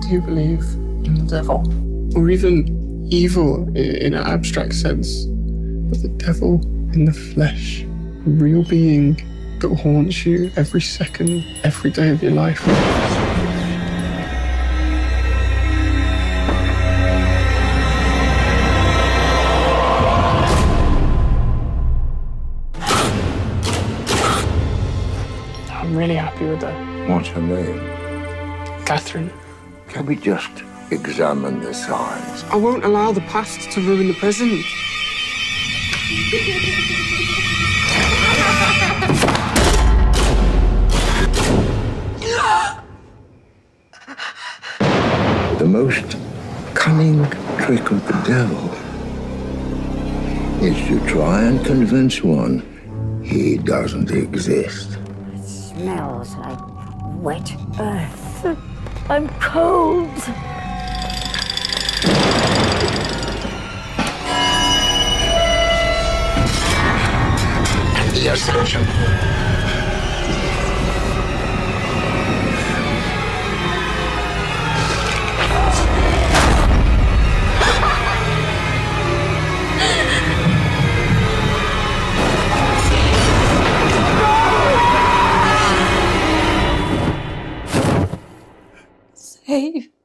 Do you believe in the devil? Or even evil in an abstract sense? But the devil in the flesh, a real being that haunts you every second, every day of your life. I'm really happy with her. What's her name? Catherine. Can we just examine the signs? I won't allow the past to ruin the present. The most cunning trick of the devil is to try and convince one he doesn't exist. It smells like wet earth. I'm cold. The ascension. Save